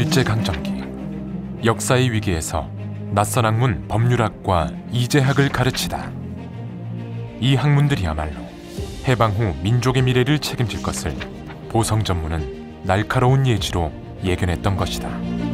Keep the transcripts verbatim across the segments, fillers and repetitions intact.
일제강점기, 역사의 위기에서 낯선 학문 법률학과 이재학을 가르치다. 이 학문들이야말로 해방 후 민족의 미래를 책임질 것을 보성 전무는 날카로운 예지로 예견했던 것이다.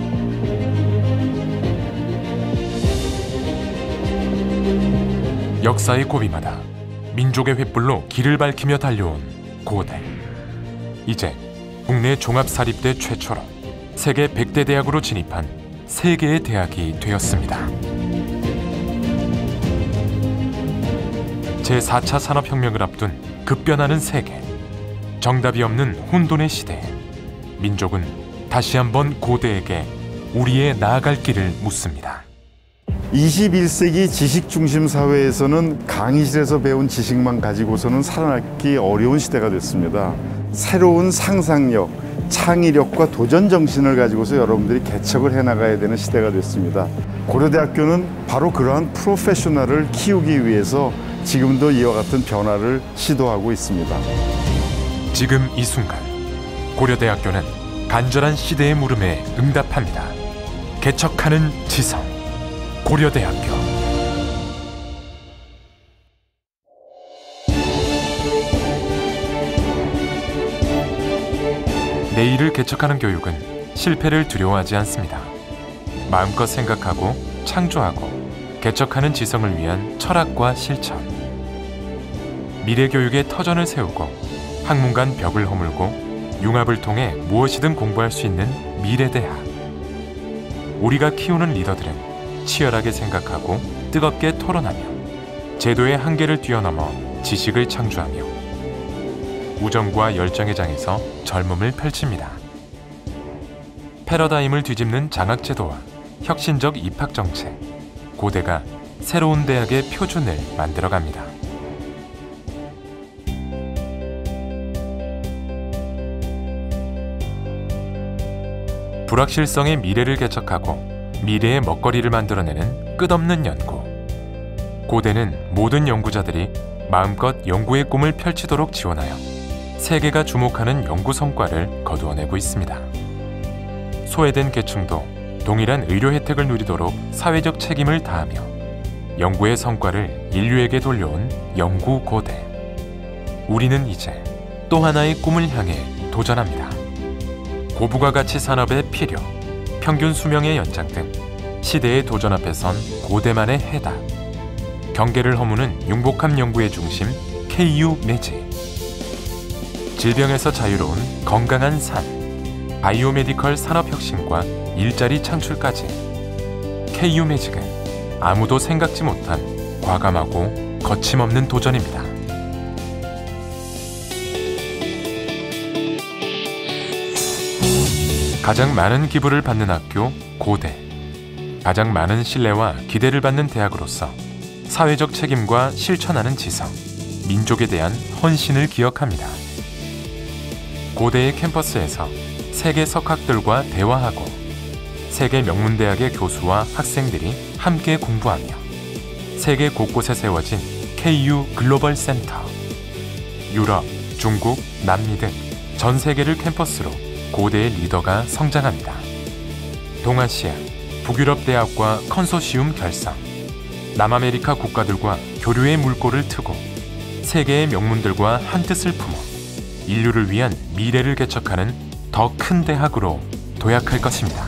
역사의 고비마다 민족의 횃불로 길을 밝히며 달려온 고대. 이제 국내 종합사립대 최초로 세계 백 대 대학으로 진입한 세계의 대학이 되었습니다. 제사 차 산업혁명을 앞둔 급변하는 세계, 정답이 없는 혼돈의 시대에 민족은 다시 한번 고대에게 우리의 나아갈 길을 묻습니다. 이십일 세기 지식 중심 사회에서는 강의실에서 배운 지식만 가지고서는 살아남기 어려운 시대가 됐습니다. 새로운 상상력, 창의력과 도전 정신을 가지고서 여러분들이 개척을 해나가야 되는 시대가 됐습니다. 고려대학교는 바로 그러한 프로페셔널을 키우기 위해서 지금도 이와 같은 변화를 시도하고 있습니다. 지금 이 순간 고려대학교는 간절한 시대의 물음에 응답합니다. 개척하는 지성, 고려대학교. 내일을 개척하는 교육은 실패를 두려워하지 않습니다. 마음껏 생각하고 창조하고 개척하는 지성을 위한 철학과 실천. 미래 교육의 터전을 세우고 학문 간 벽을 허물고 융합을 통해 무엇이든 공부할 수 있는 미래대학. 우리가 키우는 리더들은 치열하게 생각하고 뜨겁게 토론하며 제도의 한계를 뛰어넘어 지식을 창조하며 우정과 열정의 장에서 젊음을 펼칩니다. 패러다임을 뒤집는 장학제도와 혁신적 입학정책, 고대가 새로운 대학의 표준을 만들어갑니다. 불확실성의 미래를 개척하고 미래의 먹거리를 만들어내는 끝없는 연구. 고대는 모든 연구자들이 마음껏 연구의 꿈을 펼치도록 지원하여 세계가 주목하는 연구 성과를 거두어내고 있습니다. 소외된 계층도 동일한 의료 혜택을 누리도록 사회적 책임을 다하며 연구의 성과를 인류에게 돌려온 연구 고대. 우리는 이제 또 하나의 꿈을 향해 도전합니다. 고부가 가치 산업의 필요, 평균 수명의 연장 등 시대의 도전 앞에 선 고대만의 해답. 경계를 허무는 융복합 연구의 중심 케이유 매직. 질병에서 자유로운 건강한 삶, 바이오메디컬 산업혁신과 일자리 창출까지. 케이유 매직은 아무도 생각지 못한 과감하고 거침없는 도전입니다. 가장 많은 기부를 받는 학교 고대. 가장 많은 신뢰와 기대를 받는 대학으로서 사회적 책임과 실천하는 지성, 민족에 대한 헌신을 기억합니다. 고대의 캠퍼스에서 세계 석학들과 대화하고 세계 명문대학의 교수와 학생들이 함께 공부하며 세계 곳곳에 세워진 케이유 글로벌 센터. 유럽, 중국, 남미 등 전 세계를 캠퍼스로 고대의 리더가 성장합니다. 동아시아, 북유럽 대학과 컨소시움 결성. 남아메리카 국가들과 교류의 물꼬를 트고 세계의 명문들과 한뜻을 품어 인류를 위한 미래를 개척하는 더 큰 대학으로 도약할 것입니다.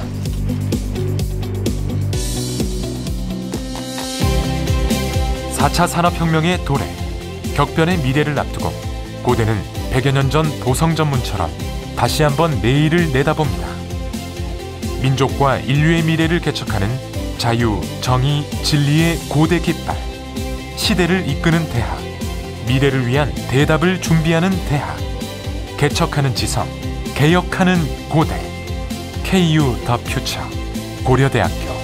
사 차 산업혁명의 도래, 격변의 미래를 앞두고 고대는 백여 년 전 보성 전문처럼 다시 한번 내일을 내다봅니다. 민족과 인류의 미래를 개척하는 자유, 정의, 진리의 고대 깃발. 시대를 이끄는 대학, 미래를 위한 대답을 준비하는 대학. 개척하는 지성, 개혁하는 고대. 케이유 더 퓨처, 고려대학교.